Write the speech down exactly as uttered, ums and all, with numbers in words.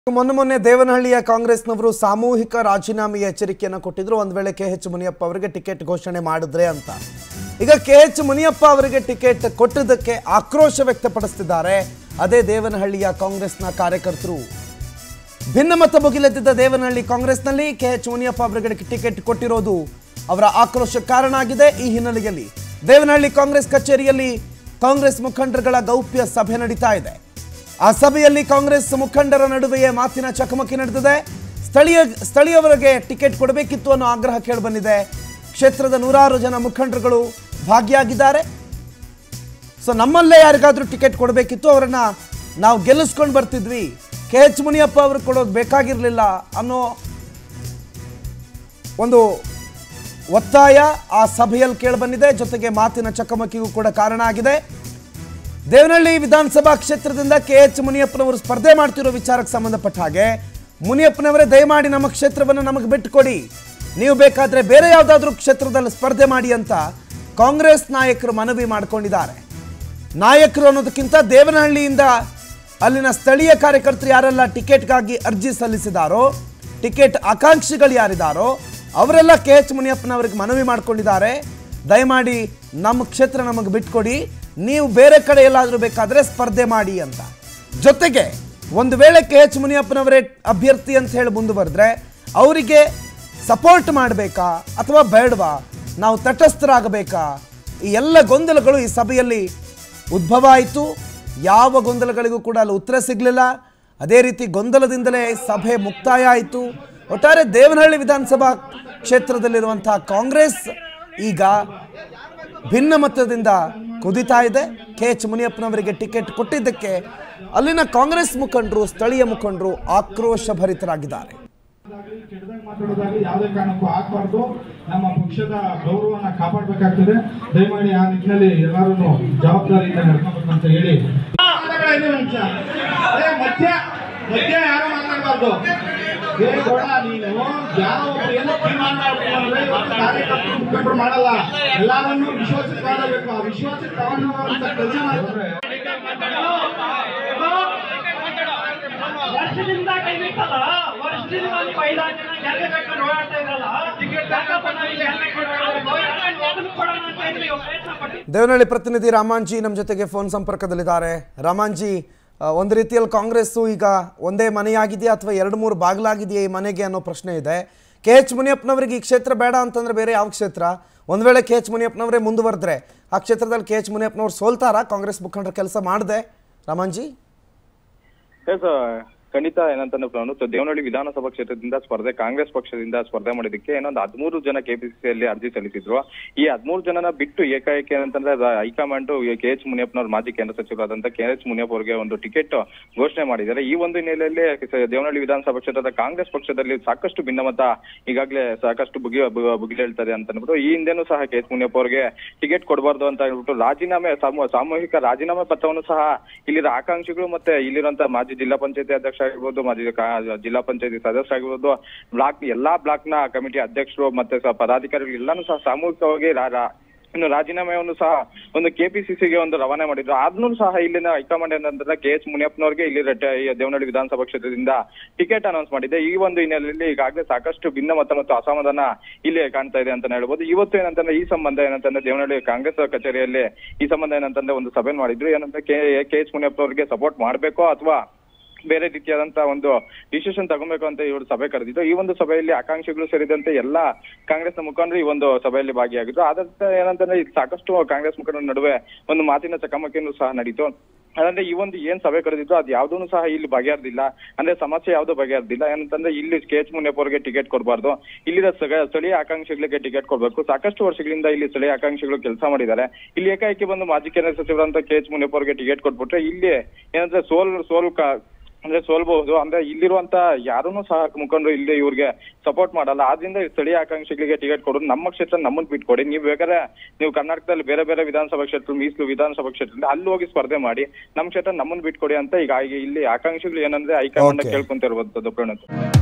ಮೊನ್ನೆ ಮೊನ್ನೆ ದೇವನಹಳ್ಳಿಯ ಕಾಂಗ್ರೆಸ್ನವರು ಸಾಮೂಹಿಕ ರಾಜೀನಾಮೆಯ ಎಚ್ಚರಿಕೆಯನ್ನು ಕೊಟ್ಟಿದ್ರು. ಒಂದು ವೇಳೆ ಕೆ ಎಚ್ ಮುನಿಯಪ್ಪ ಅವರಿಗೆ ಟಿಕೆಟ್ ಘೋಷಣೆ ಮಾಡಿದ್ರೆ ಅಂತ. ಈಗ ಕೆ ಎಚ್ ಮುನಿಯಪ್ಪ ಅವರಿಗೆ ಟಿಕೆಟ್ ಕೊಟ್ಟದಕ್ಕೆ ಆಕ್ರೋಶ ವ್ಯಕ್ತಪಡಿಸುತ್ತಿದ್ದಾರೆ ಅದೇ ದೇವನಹಳ್ಳಿಯ ಕಾಂಗ್ರೆಸ್ನ ಕಾರ್ಯಕರ್ತರು. ಭಿನ್ನಮತ ಭುಗಿಲೆದ್ದಿದ್ದ ದೇವನಹಳ್ಳಿ ಕಾಂಗ್ರೆಸ್ನಲ್ಲಿ ಕೆ ಎಚ್ ಮುನಿಯಪ್ಪ ಅವರಿಗೆ ಟಿಕೆಟ್ ಕೊಟ್ಟಿರೋದು ಅವರ ಆಕ್ರೋಶಕ್ಕೆ ಕಾರಣ ಆಗಿದೆ. ಈ ಹಿನ್ನೆಲೆಯಲ್ಲಿ ದೇವನಹಳ್ಳಿ ಕಾಂಗ್ರೆಸ್ ಕಚೇರಿಯಲ್ಲಿ ಕಾಂಗ್ರೆಸ್ ಮುಖಂಡರುಗಳ ಗೌಪ್ಯ ಸಭೆ ನಡೀತಾ ಇದೆ. ಆ ಸಭೆಯಲ್ಲಿ ಕಾಂಗ್ರೆಸ್ ಮುಖಂಡರ ನಡುವೆಯೇ ಮಾತಿನ ಚಕಮಕಿ ನಡೆದಿದೆ. ಸ್ಥಳೀಯ ಸ್ಥಳೀಯವರಿಗೆ ಟಿಕೆಟ್ ಕೊಡಬೇಕಿತ್ತು ಅನ್ನೋ ಆಗ್ರಹ ಕೇಳಿಬಂದಿದೆ. ಕ್ಷೇತ್ರದ ನೂರಾರು ಜನ ಮುಖಂಡರುಗಳು ಭಾಗಿಯಾಗಿದ್ದಾರೆ. ಸೊ ನಮ್ಮಲ್ಲೇ ಯಾರಿಗಾದ್ರೂ ಟಿಕೆಟ್ ಕೊಡಬೇಕಿತ್ತು, ಅವರನ್ನ ನಾವು ಗೆಲ್ಲಿಸ್ಕೊಂಡು ಬರ್ತಿದ್ವಿ, ಕೆ ಎಚ್ ಮುನಿಯಪ್ಪ ಅವರು ಕೊಡೋದು ಬೇಕಾಗಿರಲಿಲ್ಲ ಅನ್ನೋ ಒಂದು ಒತ್ತಾಯ ಆ ಸಭೆಯಲ್ಲಿ ಕೇಳಿಬಂದಿದೆ. ಜೊತೆಗೆ ಮಾತಿನ ಚಕಮಕಿಗೂ ಕೂಡ ಕಾರಣ ಆಗಿದೆ. ದೇವನಹಳ್ಳಿ ವಿಧಾನಸಭಾ ಕ್ಷೇತ್ರದಿಂದ ಕೆ ಎಚ್ ಮುನಿಯಪ್ಪನವರು ಸ್ಪರ್ಧೆ ಮಾಡ್ತಿರೋ ವಿಚಾರಕ್ಕೆ ಸಂಬಂಧಪಟ್ಟ ಹಾಗೆ ಮುನಿಯಪ್ಪನವರೇ ದಯಮಾಡಿ ನಮ್ಮ ಕ್ಷೇತ್ರವನ್ನು ನಮಗೆ ಬಿಟ್ಟುಕೊಡಿ, ನೀವು ಬೇಕಾದರೆ ಬೇರೆ ಯಾವುದಾದ್ರೂ ಕ್ಷೇತ್ರದಲ್ಲಿ ಸ್ಪರ್ಧೆ ಮಾಡಿ ಅಂತ ಕಾಂಗ್ರೆಸ್ ನಾಯಕರು ಮನವಿ ಮಾಡಿಕೊಂಡಿದ್ದಾರೆ. ನಾಯಕರು ಅನ್ನೋದಕ್ಕಿಂತ ದೇವನಹಳ್ಳಿಯಿಂದ ಅಲ್ಲಿನ ಸ್ಥಳೀಯ ಕಾರ್ಯಕರ್ತರು ಯಾರೆಲ್ಲ ಟಿಕೆಟ್ಗಾಗಿ ಅರ್ಜಿ ಸಲ್ಲಿಸಿದಾರೋ, ಟಿಕೆಟ್ ಆಕಾಂಕ್ಷಿಗಳು ಯಾರಿದ್ದಾರೋ ಅವರೆಲ್ಲ ಕೆ ಎಚ್ ಮುನಿಯಪ್ಪನವರಿಗೆ ಮನವಿ ಮಾಡಿಕೊಂಡಿದ್ದಾರೆ. ದಯಮಾಡಿ ನಮ್ಮ ಕ್ಷೇತ್ರ ನಮಗೆ ಬಿಟ್ಕೊಡಿ, ನೀವು ಬೇರೆ ಕಡೆ ಎಲ್ಲಾದರೂ ಬೇಕಾದರೆ ಸ್ಪರ್ಧೆ ಮಾಡಿ ಅಂತ. ಜೊತೆಗೆ ಒಂದು ವೇಳೆ ಕೆ ಎಚ್ ಮುನಿಯಪ್ಪನವರೇ ಅಭ್ಯರ್ಥಿ ಅಂತ ಹೇಳಿ ಮುಂದುವರೆದ್ರೆ ಅವರಿಗೆ ಸಪೋರ್ಟ್ ಮಾಡಬೇಕಾ ಅಥವಾ ಬೇಡವಾ, ನಾವು ತಟಸ್ಥರಾಗಬೇಕಾ, ಈ ಎಲ್ಲ ಗೊಂದಲಗಳು ಈ ಸಭೆಯಲ್ಲಿ ಉದ್ಭವ ಆಯಿತು. ಯಾವ ಗೊಂದಲಗಳಿಗೂ ಕೂಡ ಅಲ್ಲಿ ಉತ್ತರ ಸಿಗಲಿಲ್ಲ. ಅದೇ ರೀತಿ ಗೊಂದಲದಿಂದಲೇ ಸಭೆ ಮುಕ್ತಾಯ ಆಯಿತು. ಒಟ್ಟಾರೆ ದೇವನಹಳ್ಳಿ ವಿಧಾನಸಭಾ ಕ್ಷೇತ್ರದಲ್ಲಿರುವಂಥ ಕಾಂಗ್ರೆಸ್ ಈಗ ಭಿನ್ನಮತದಿಂದ ಕುದಿತಾ ಇದೆ. ಕೆ ಎಚ್ ಮುನಿಯಪ್ಪನವರಿಗೆ ಟಿಕೆಟ್ ಕೊಟ್ಟಿದ್ದಕ್ಕೆ ಅಲ್ಲಿನ ಕಾಂಗ್ರೆಸ್ ಮುಖಂಡರು, ಸ್ಥಳೀಯ ಮುಖಂಡರು ಆಕ್ರೋಶ ಭರಿತರಾಗಿದ್ದಾರೆ. ಯಾವುದೇ ಕಾರಣಕ್ಕೂ ಆಗಬಾರ್ದು, ನಮ್ಮ ಪಕ್ಷದ ಗೌರವನ ಕಾಪಾಡಬೇಕಾಗ್ತದೆ. ದಯಮಾಡಿ ಆ ನಿಟ್ಟಿನಲ್ಲಿ ಎಲ್ಲರೂ ಜವಾಬ್ದಾರಿಯಿಂದ ನಡ್ಕೋಬೇಕಂತ ಹೇಳಿ ಮಧ್ಯ ಮಧ್ಯ ಯಾರು ಮಾತಾಡಬಾರ್ದು. ನೀನು ಯಾವ ಮುಖಂಡರು ಮಾಡಲ್ಲ, ಎಲ್ಲಾರನ್ನು ವಿಶ್ವಾಸಕ್ಕೆ ತಗೊಳ್ಬೇಕು. ಆ ವಿಶ್ವಾಸಕ್ಕೆ ತಗೊಂಡುವಂತ ಕೆಲಸ ಮಾಡಿದ್ರೆ ವರ್ಷದಿಂದ ಕೈಬಿಟ್ಟಲ್ಲ, ವರ್ಷದಿಂದ ನೀವು ಐದಾರು ಜನ ಜಾಗ ಕಟ್ಕೊಂಡು ಓಡಾಡ್ತಾ ಇದ್ರಲ್ಲ, ದೇವನಹಳ್ಳಿ ಪ್ರತಿನಿಧಿ ರಾಮಾಂಜಿ ನಮ್ಮ ಜೊತೆಗೆ ಫೋನ್ ಸಂಪರ್ಕದಲ್ಲಿದ್ದಾರೆ. ರಾಮಾಂಜಿ, ಒಂದು ರೀತಿಯಲ್ಲಿ ಕಾಂಗ್ರೆಸ್ಸು ಈಗ ಒಂದೇ ಮನೆಯಾಗಿದೆಯಾ ಅಥವಾ ಎರಡು ಮೂರು ಬಾಗಿಲಾಗಿದೆಯಾ ಈ ಮನೆಗೆ ಅನ್ನೋ ಪ್ರಶ್ನೆ ಇದೆ. ಕೆ ಎಚ್ ಮುನಿಯಪ್ಪನವರಿಗೆ ಈ ಕ್ಷೇತ್ರ ಬೇಡ ಅಂತಂದ್ರೆ ಬೇರೆ ಯಾವ ಕ್ಷೇತ್ರ? ಒಂದು ವೇಳೆ ಕೆ ಎಚ್ ಮುನಿಯಪ್ಪನವರೇ ಮುಂದುವರೆದ್ರೆ ಆ ಕ್ಷೇತ್ರದಲ್ಲಿ ಕೆ ಎಚ್ ಮುನಿಯಪ್ಪನವ್ರು ಸೋಲ್ತಾರಾ ಕಾಂಗ್ರೆಸ್ ಮುಖಂಡರ ಕೆಲಸ ಮಾಡದೆ? ರಾಮಾಂಜಿ, ಖಂಡಿತ ಏನಂತಂದ್ರೆ ದೇವನಹಳ್ಳಿ ವಿಧಾನಸಭಾ ಕ್ಷೇತ್ರದಿಂದ ಸ್ಪರ್ಧೆ ಕಾಂಗ್ರೆಸ್ ಪಕ್ಷದಿಂದ ಸ್ಪರ್ಧೆ ಮಾಡಿದಕ್ಕೆ ಏನೊಂದು ಹದಿಮೂರು ಜನ ಕೆಪಿಸಿಸಿಯಲ್ಲಿ ಅರ್ಜಿ ಸಲ್ಲಿಸಿದ್ರು. ಈ ಹದಿಮೂರು ಜನನ ಬಿಟ್ಟು ಏಕಾಏಕಿ ಏನಂತಂದ್ರೆ ಹೈಕಮಾಂಡ್ ಕೆ ಎಚ್ ಮುನಿಯಪ್ಪನವರು ಮಾಜಿ ಕೇಂದ್ರ ಸಚಿವರಾದಂತ ಕೆ ಎಚ್ ಮುನಿಯಪ್ಪ ಅವರಿಗೆ ಒಂದು ಟಿಕೆಟ್ ಘೋಷಣೆ ಮಾಡಿದ್ದಾರೆ. ಈ ಒಂದು ಹಿನ್ನೆಲೆಯಲ್ಲಿ ದೇವನಹಳ್ಳಿ ವಿಧಾನಸಭಾ ಕ್ಷೇತ್ರದ ಕಾಂಗ್ರೆಸ್ ಪಕ್ಷದಲ್ಲಿ ಸಾಕಷ್ಟು ಭಿನ್ನಮತ ಈಗಾಗಲೇ ಸಾಕಷ್ಟು ಬುಗಿ ಬುಗಿಲೇಳ್ತಾರೆ ಅಂತ ಅಂದ್ಬಿಟ್ಟು ಈ ಹಿಂದೆನೂ ಸಹ ಕೆ ಎಚ್ ಮುನಿಯಪ್ಪ ಅವರಿಗೆ ಟಿಕೆಟ್ ಕೊಡಬಾರ್ದು ಅಂತ ಹೇಳ್ಬಿಟ್ಟು ರಾಜೀನಾಮೆ ಸಾಮೂಹಿಕ ರಾಜೀನಾಮೆ ಪತ್ರವನ್ನು ಸಹ ಇಲ್ಲಿನ ಆಕಾಂಕ್ಷಿಗಳು ಮತ್ತೆ ಇಲ್ಲಿರುವಂತ ಮಾಜಿ ಜಿಲ್ಲಾ ಪಂಚಾಯತಿ ಅಧ್ಯಕ್ಷ ಆಗಿರ್ಬೋದು, ಮಾಜಿ ಜಿಲ್ಲಾ ಪಂಚಾಯತಿ ಸದಸ್ಯ ಆಗಿರ್ಬೋದು, ಬ್ಲಾಕ್ ಎಲ್ಲಾ ಬ್ಲಾಕ್ ನ ಕಮಿಟಿ ಅಧ್ಯಕ್ಷರು ಮತ್ತೆ ಪದಾಧಿಕಾರಿಗಳು ಎಲ್ಲಾನು ಸಹ ಸಾಮೂಹಿಕವಾಗಿ ಇನ್ನು ರಾಜೀನಾಮೆಯನ್ನು ಸಹ ಒಂದು ಕೆಪಿಸಿಸಿಗೆ ಒಂದು ರವಾನೆ ಮಾಡಿದ್ರು. ಆದ್ರೂ ಸಹ ಇಲ್ಲಿನ ಹೈಕಮಾಂಡ್ ಏನಂದ್ರೆ ಕೆ ಎಚ್ ಮುನಿಯಪ್ಪನವರಿಗೆ ಇಲ್ಲಿ ದೇವನಹಳ್ಳಿ ವಿಧಾನಸಭಾ ಕ್ಷೇತ್ರದಿಂದ ಟಿಕೆಟ್ ಅನೌನ್ಸ್ ಮಾಡಿದೆ. ಈ ಒಂದು ಹಿನ್ನೆಲೆಯಲ್ಲಿ ಈಗಾಗಲೇ ಸಾಕಷ್ಟು ಭಿನ್ನಮತ ಮತ್ತು ಅಸಮಾಧಾನ ಇಲ್ಲಿ ಕಾಣ್ತಾ ಇದೆ ಅಂತ ಹೇಳ್ಬೋದು. ಇವತ್ತು ಏನಂತಂದ್ರೆ ಈ ಸಂಬಂಧ ಏನಂತಂದ್ರೆ ದೇವನಹಳ್ಳಿ ಕಾಂಗ್ರೆಸ್ ಕಚೇರಿಯಲ್ಲಿ ಈ ಸಂಬಂಧ ಏನಂತಂದ್ರೆ ಒಂದು ಸಭೆ ಮಾಡಿದ್ರು. ಏನಂದ್ರೆ ಕೆ ಕೆ ಎಚ್ ಮುನಿಯಪ್ಪನವರಿಗೆ ಸಪೋರ್ಟ್ ಮಾಡ್ಬೇಕೋ ಅಥವಾ ಬೇರೆ ರೀತಿಯಾದಂತಹ ಒಂದು ಡಿಸಿಷನ್ ತಗೊಬೇಕು ಅಂತ ಇವರು ಸಭೆ ಕರೆದಿದ್ದು. ಈ ಒಂದು ಸಭೆಯಲ್ಲಿ ಆಕಾಂಕ್ಷಿಗಳು ಸೇರಿದಂತೆ ಎಲ್ಲಾ ಕಾಂಗ್ರೆಸ್ನ ಮುಖಂಡರು ಈ ಒಂದು ಸಭೆಯಲ್ಲಿ ಭಾಗಿಯಾಗಿದ್ರು. ಆದಂತ ಏನಂತಂದ್ರೆ ಸಾಕಷ್ಟು ಕಾಂಗ್ರೆಸ್ ಮುಖಂಡರ ನಡುವೆ ಒಂದು ಮಾತಿನ ಚಕಮಕಿಯನ್ನು ಸಹ ನಡೀತು. ಅದಂದ್ರೆ ಈ ಒಂದು ಏನ್ ಸಭೆ ಕರೆದಿತ್ತು ಅದು ಯಾವ್ದೂ ಸಹ ಇಲ್ಲಿ ಬಗೆಹರ್ದಿಲ್ಲ. ಅಂದ್ರೆ ಸಮಸ್ಯೆ ಯಾವ್ದು ಬಗೆಹರ್ದಿಲ್ಲ. ಏನಂತಂದ್ರೆ ಇಲ್ಲಿ ಕೆ ಎಚ್ ಮುನಿಯಪ್ಪ ಅವರಿಗೆ ಟಿಕೆಟ್ ಕೊಡಬಾರ್ದು, ಇಲ್ಲಿನ ಸ್ಥಳೀಯ ಆಕಾಂಕ್ಷಿಗಳಿಗೆ ಟಿಕೆಟ್ ಕೊಡ್ಬೇಕು. ಸಾಕಷ್ಟು ವರ್ಷಗಳಿಂದ ಇಲ್ಲಿ ಸ್ಥಳೀಯ ಆಕಾಂಕ್ಷಿಗಳು ಕೆಲಸ ಮಾಡಿದ್ದಾರೆ. ಇಲ್ಲಿ ಏಕಾಏಕಿ ಬಂದು ಮಾಜಿ ಕೇಂದ್ರ ಸಚಿವರಂತ ಕೆ ಎಚ್ ಮುನಿಯಪ್ಪ ಅವರಿಗೆ ಟಿಕೆಟ್ ಕೊಟ್ಬಿಟ್ರೆ ಇಲ್ಲಿ ಏನಂದ್ರೆ ಸೋಲ್ ಸೋಲ್ ಅಂದ್ರೆ ಸೋಲ್ಬಹುದು. ಅಂದ್ರೆ ಇಲ್ಲಿರುವಂತ ಯಾರೂನು ಸಹ ಮುಖಂಡರು ಇಲ್ಲಿ ಇವ್ರಿಗೆ ಸಪೋರ್ಟ್ ಮಾಡಲ್ಲ. ಆದ್ರಿಂದ ಸ್ಥಳೀಯ ಆಕಾಂಕ್ಷಿಗಳಿಗೆ ಟಿಕೆಟ್ ಕೊಡೋದು, ನಮ್ಮ ಕ್ಷೇತ್ರ ನಮ್ಮನ್ನ ಬಿಟ್ಕೊಡಿ, ನೀವು ಬೇಕಾದ್ರೆ ನೀವು ಕರ್ನಾಟಕದಲ್ಲಿ ಬೇರೆ ಬೇರೆ ವಿಧಾನಸಭಾ ಕ್ಷೇತ್ರ ಮೀಸಲು ವಿಧಾನಸಭಾ ಕ್ಷೇತ್ರದಿಂದ ಅಲ್ಲಿ ಹೋಗಿ ಸ್ಪರ್ಧೆ ಮಾಡಿ, ನಮ್ಮ ಕ್ಷೇತ್ರ ನಮ್ಮನ್ನ ಬಿಟ್ಕೊಡಿ ಅಂತ ಈಗ ಇಲ್ಲಿ ಆಕಾಂಕ್ಷಿಗಳು ಏನಂದ್ರೆ ಹೈಕಮಾಂಡ್ ಕೇಳ್ಕೊಂತ ಇರುವಂತದ್ದು ಪ್ರಣತ್.